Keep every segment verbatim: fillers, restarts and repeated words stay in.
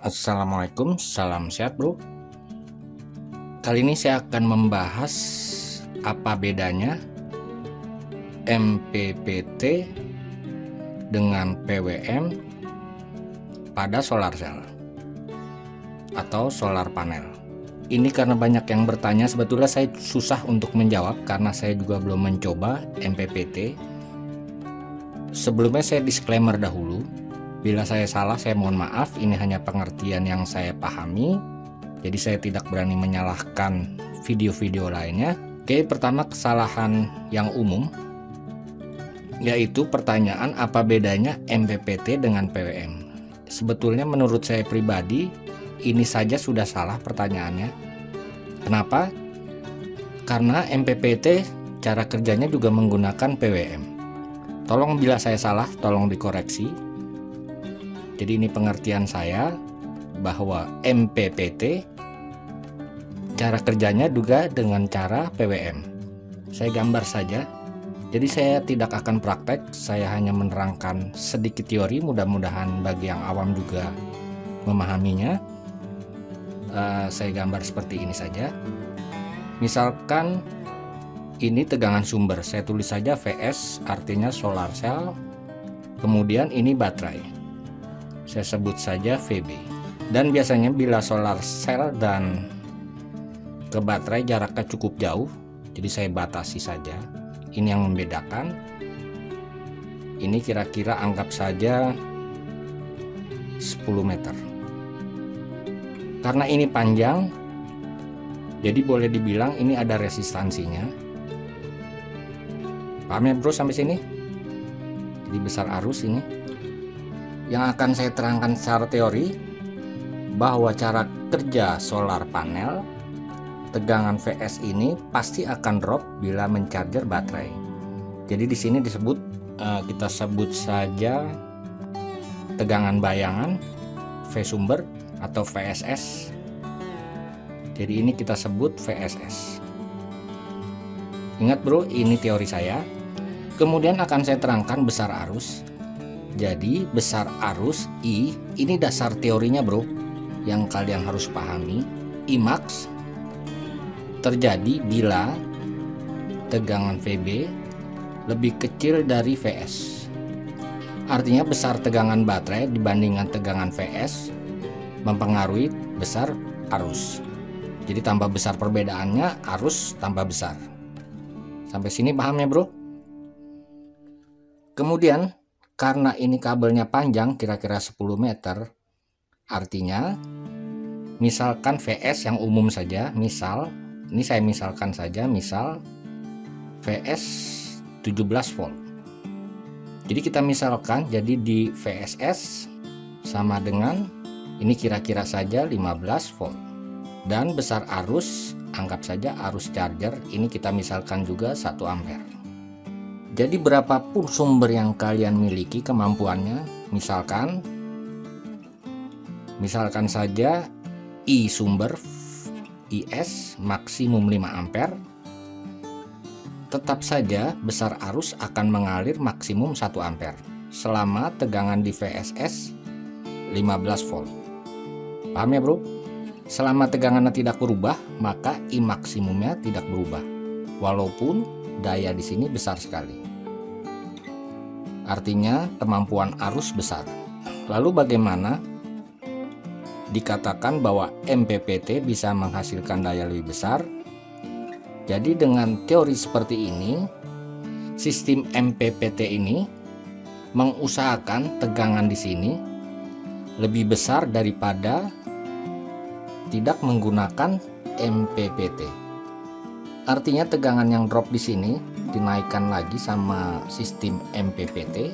Assalamualaikum, salam sehat bro. Kali ini saya akan membahas apa bedanya M P P T dengan P W M pada solar cell atau solar panel. Ini karena banyak yang bertanya, sebetulnya saya susah untuk menjawab karena saya juga belum mencoba M P P T. Sebelumnya saya disclaimer dahulu. Bila saya salah, saya mohon maaf. Ini hanya pengertian yang saya pahami. Jadi saya tidak berani menyalahkan video-video lainnya. Oke, pertama kesalahan yang umum, yaitu pertanyaan apa bedanya M P P T dengan P W M. Sebetulnya menurut saya pribadi, ini saja sudah salah pertanyaannya. Kenapa? Karena M P P T cara kerjanya juga menggunakan P W M. Tolong bila saya salah, tolong dikoreksi. Jadi ini pengertian saya bahwa M P P T cara kerjanya juga dengan cara P W M. Saya gambar saja. Jadi saya tidak akan praktek, saya hanya menerangkan sedikit teori, mudah-mudahan bagi yang awam juga memahaminya. Uh, saya gambar seperti ini saja. Misalkan ini tegangan sumber, saya tulis saja V S, artinya solar cell. Kemudian ini baterai, saya sebut saja V B. Dan biasanya bila solar cell dan ke baterai jaraknya cukup jauh, jadi saya batasi saja. Ini yang membedakan. Ini kira-kira anggap saja sepuluh meter. Karena ini panjang, jadi boleh dibilang ini ada resistansinya. Paham ya bro sampai sini? Jadi besar arus ini. Yang akan saya terangkan secara teori bahwa cara kerja solar panel, tegangan V S ini pasti akan drop bila mencharger baterai. Jadi di sini disebut uh, kita sebut saja tegangan bayangan V sumber atau V S S. Jadi ini kita sebut V S S. Ingat bro, ini teori saya. Kemudian akan saya terangkan besar arus. Jadi besar arus I, ini dasar teorinya bro, yang kalian harus pahami. I max terjadi bila tegangan V B lebih kecil dari V S. Artinya besar tegangan baterai dibandingkan tegangan V S mempengaruhi besar arus. Jadi tambah besar perbedaannya, arus tambah besar. Sampai sini paham ya bro? Kemudian karena ini kabelnya panjang kira-kira sepuluh meter, artinya misalkan V S yang umum saja, misal ini saya misalkan saja, misal V S tujuh belas volt. Jadi kita misalkan, jadi di V S S sama dengan ini kira-kira saja lima belas volt. Dan besar arus, anggap saja arus charger, ini kita misalkan juga satu ampere. Jadi berapapun sumber yang kalian miliki kemampuannya, misalkan misalkan saja I sumber I S maksimum lima ampere, tetap saja besar arus akan mengalir maksimum satu ampere selama tegangan di V S S lima belas volt. Paham ya bro? Selama tegangannya tidak berubah, maka I maksimumnya tidak berubah, walaupun daya di sini besar sekali. Artinya kemampuan arus besar. Lalu bagaimana dikatakan bahwa M P P T bisa menghasilkan daya lebih besar? Jadi dengan teori seperti ini, sistem M P P T ini mengusahakan tegangan di sini lebih besar daripada tidak menggunakan M P P T. Artinya tegangan yang drop di sini dinaikkan lagi sama sistem M P P T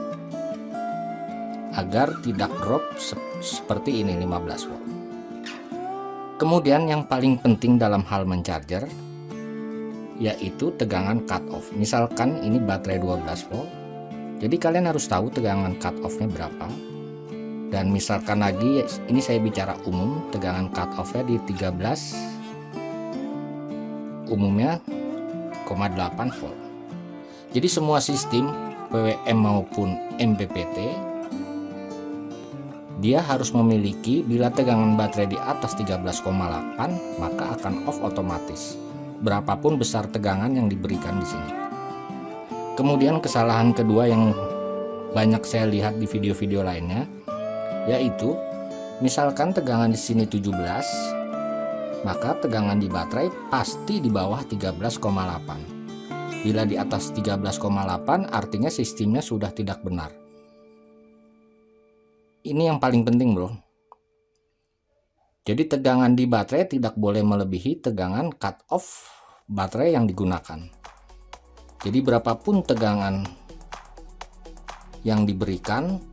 agar tidak drop se seperti ini lima belas volt. Kemudian yang paling penting dalam hal mencharger yaitu tegangan cut off. Misalkan ini baterai dua belas volt. Jadi kalian harus tahu tegangan cut off-nya berapa. Dan misalkan lagi, ini saya bicara umum, tegangan cut off-nya di tiga belas, umumnya koma delapan volt. Jadi semua sistem P W M maupun M P P T dia harus memiliki, bila tegangan baterai di atas tiga belas koma delapan maka akan off otomatis, berapapun besar tegangan yang diberikan di sini. Kemudian kesalahan kedua yang banyak saya lihat di video-video lainnya, yaitu misalkan tegangan di sini tujuh belas, maka tegangan di baterai pasti di bawah tiga belas koma delapan. Bila di atas tiga belas koma delapan artinya sistemnya sudah tidak benar. Ini yang paling penting, bro. Jadi tegangan di baterai tidak boleh melebihi tegangan cut off baterai yang digunakan. Jadi berapapun tegangan yang diberikan,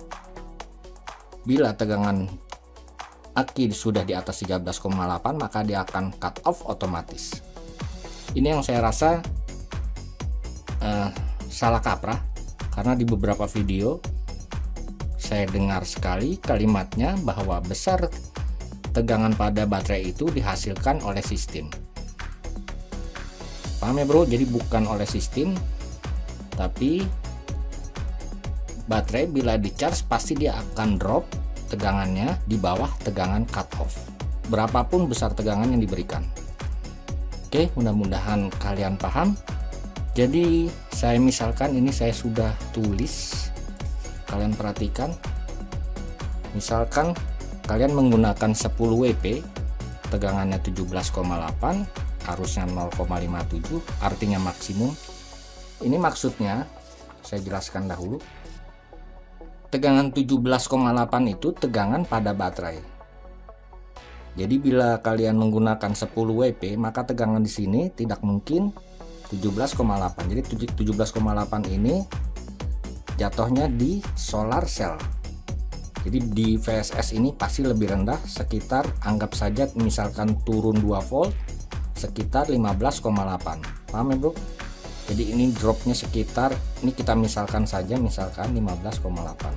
bila tegangan aki sudah di atas tiga belas koma delapan maka dia akan cut off otomatis. Ini yang saya rasa uh, salah kaprah, karena di beberapa video saya dengar sekali kalimatnya bahwa besar tegangan pada baterai itu dihasilkan oleh sistem. Paham ya, bro? Jadi bukan oleh sistem, tapi baterai bila di charge pasti dia akan drop tegangannya di bawah tegangan cut off, berapapun besar tegangan yang diberikan. Oke, mudah-mudahan kalian paham. Jadi saya misalkan ini saya sudah tulis, kalian perhatikan. Misalkan kalian menggunakan sepuluh watt, tegangannya tujuh belas koma delapan, arusnya nol koma lima tujuh, artinya maksimum. Ini maksudnya saya jelaskan dahulu. Tegangan tujuh belas koma delapan itu tegangan pada baterai. Jadi bila kalian menggunakan sepuluh watt, maka tegangan di sini tidak mungkin tujuh belas koma delapan. Jadi tujuh belas koma delapan ini jatuhnya di solar cell. Jadi di V S S ini pasti lebih rendah, sekitar anggap saja misalkan turun dua volt sekitar lima belas koma delapan. Paham ya, bro? Jadi ini dropnya sekitar, ini kita misalkan saja misalkan lima belas koma delapan.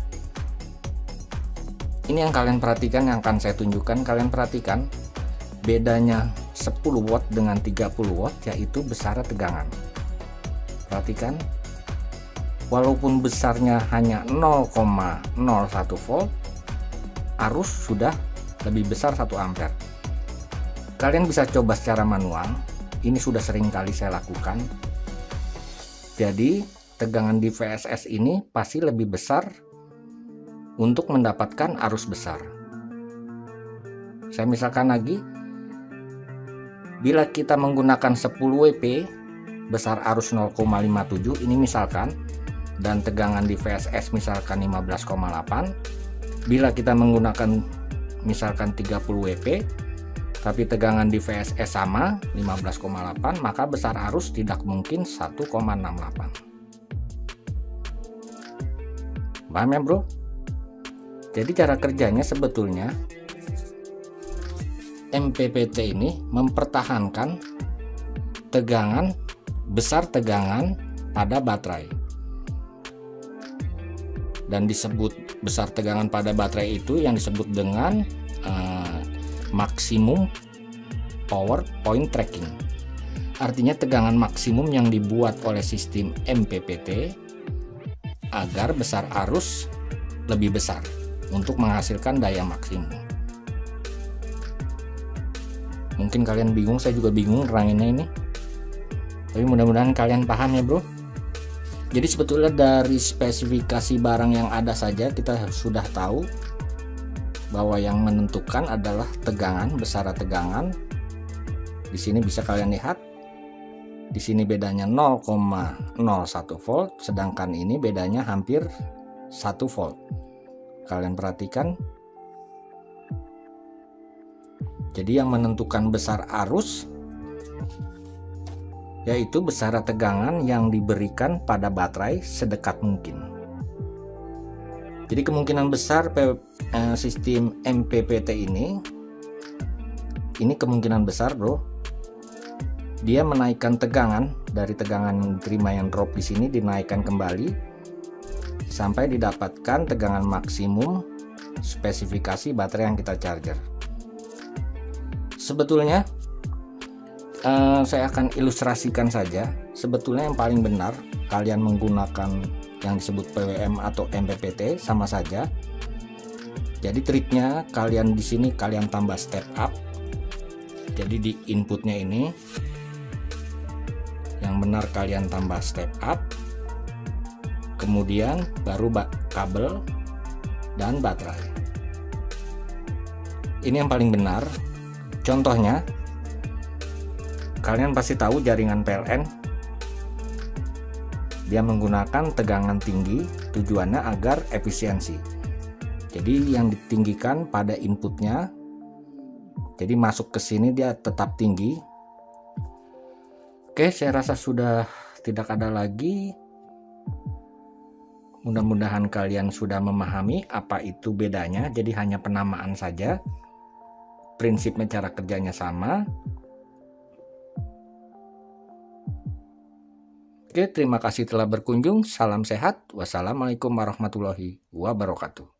Ini yang kalian perhatikan, yang akan saya tunjukkan. Kalian perhatikan bedanya sepuluh watt dengan tiga puluh watt, yaitu besar tegangan. Perhatikan, walaupun besarnya hanya nol koma nol satu volt, arus sudah lebih besar satu ampere. Kalian bisa coba secara manual, ini sudah sering kali saya lakukan. Jadi tegangan di V S S ini pasti lebih besar untuk mendapatkan arus besar. Saya misalkan lagi, bila kita menggunakan sepuluh watt besar arus nol koma lima tujuh, ini misalkan, dan tegangan di V S S misalkan lima belas koma delapan, bila kita menggunakan misalkan tiga puluh watt tapi tegangan di V S S sama lima belas koma delapan, maka besar arus tidak mungkin satu koma enam delapan. Paham ya, bro? Jadi cara kerjanya sebetulnya M P P T ini mempertahankan tegangan, besar tegangan pada baterai. Dan disebut besar tegangan pada baterai itu yang disebut dengan uh, maksimum power point tracking. Artinya tegangan maksimum yang dibuat oleh sistem M P P T agar besar arus lebih besar untuk menghasilkan daya maksimum. Mungkin kalian bingung, saya juga bingung neranginnya ini, tapi mudah-mudahan kalian paham ya, bro. Jadi sebetulnya dari spesifikasi barang yang ada saja kita sudah tahu bahwa yang menentukan adalah tegangan, besar tegangan. Di sini bisa kalian lihat, di sini bedanya nol koma nol satu volt, sedangkan ini bedanya hampir satu volt. Kalian perhatikan. Jadi yang menentukan besar arus yaitu besar tegangan yang diberikan pada baterai sedekat mungkin. Jadi kemungkinan besar eh, sistem M P P T ini ini kemungkinan besar, bro, dia menaikkan tegangan dari tegangan yang diterima yang drop di sini, dinaikkan kembali sampai didapatkan tegangan maksimum spesifikasi baterai yang kita charger. Sebetulnya uh, saya akan ilustrasikan saja. Sebetulnya yang paling benar kalian menggunakan yang disebut P W M atau M P P T sama saja. Jadi triknya kalian di sini kalian tambah step up. Jadi di inputnya ini yang benar kalian tambah step up, kemudian baru kabel dan baterai. Ini yang paling benar. Contohnya, kalian pasti tahu jaringan P L N, dia menggunakan tegangan tinggi, tujuannya agar efisiensi. Jadi yang ditinggikan pada inputnya, jadi masuk ke sini dia tetap tinggi. Oke, saya rasa sudah tidak ada lagi. Mudah-mudahan kalian sudah memahami apa itu bedanya. Jadi hanya penamaan saja, prinsipnya cara kerjanya sama. Oke, terima kasih telah berkunjung. Salam sehat. Wassalamualaikum warahmatullahi wabarakatuh.